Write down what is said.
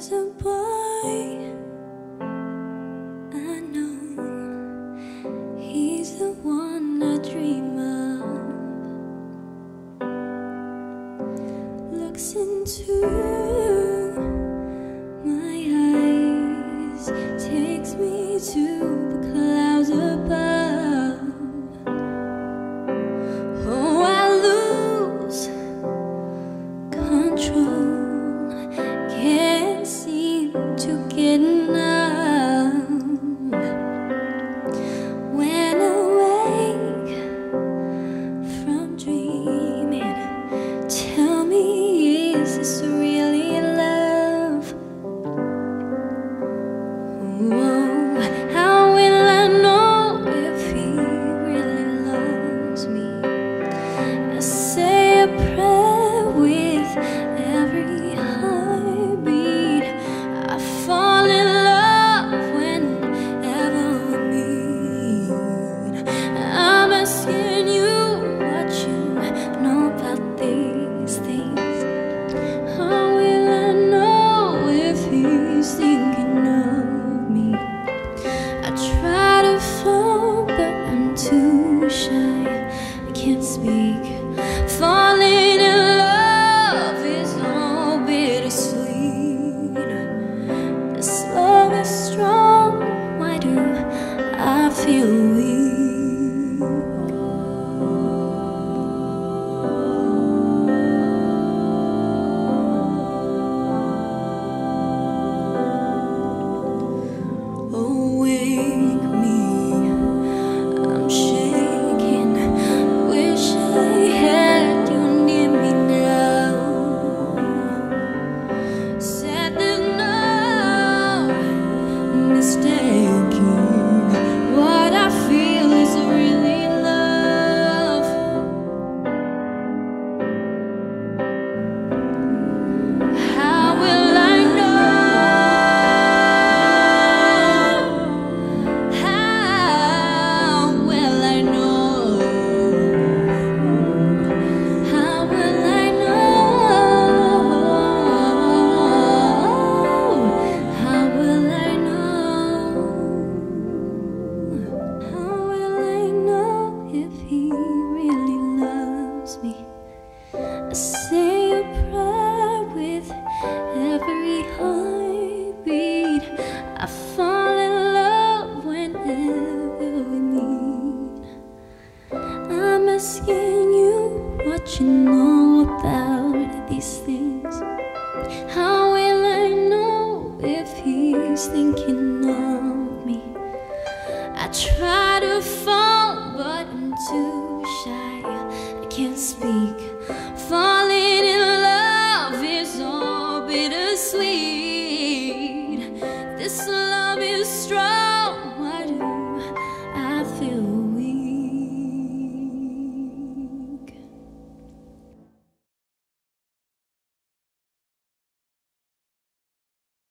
There's a boy I know, he's the one I dream of. Looks into my eyes, takes me to the clouds above. Oh, I lose control, can't seem to get enough. When awake from dreaming, tell me, is this really love? Oh, how will I know if he really loves me? I say a prayer with every heartbeat. I fall in love whenever we meet. I'm asking you what you know about these things. How will I know if he's thinking of me? I try to fall, but I'm too shy. I can't speak. Falling in love is all bittersweet. This love is strong. Why do I feel weak? Awake me, I'm shaking. Wish I had you near me now. Said there's no mistaking what I feel is really love. How will I know? How will I know? How will I know? How will I know? How will I know if he really loves me? I say a prayer with every heartbeat. I fall in love whenever we meet. I'm asking you what you know about these things. How will I know if he's thinking of me? I try to fall, but I'm too shy. I can't speak. Fall